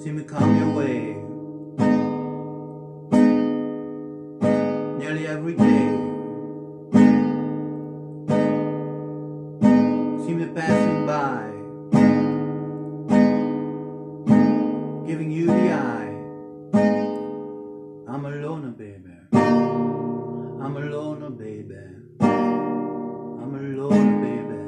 See me come your way nearly every day. See me passing by, giving you the eye. I'm a loner, baby. I'm a loner, baby. I'm a loner, baby.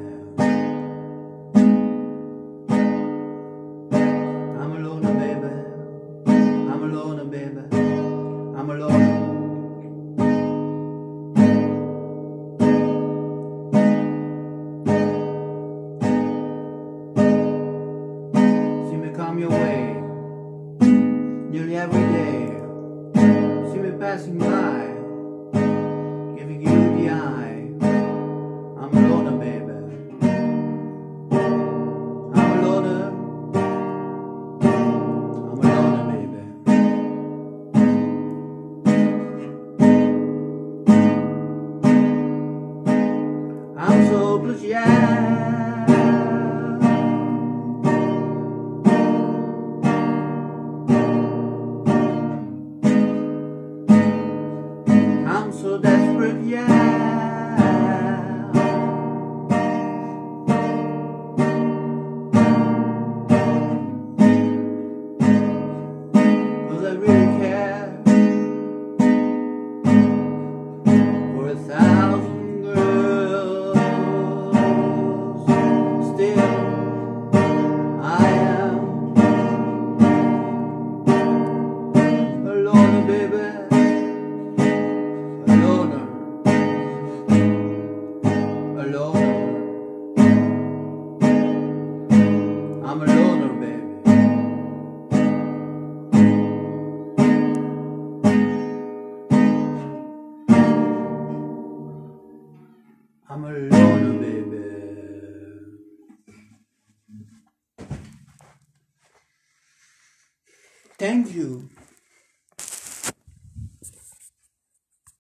I'm a loner, baby. I'm a loner, baby. I'm a loner. See me come your way nearly every day. See me passing by, giving you the eye. I'm a loner, baby. I'm a loner. I'm a loner, baby. I'm so blue, yeah. I'm so desperate, yeah. 'Cause I really care for 1,000 girls. Still, I am a loner, baby. A loner. A loner. I'm a loner, baby. I'm a loner, baby. Thank you.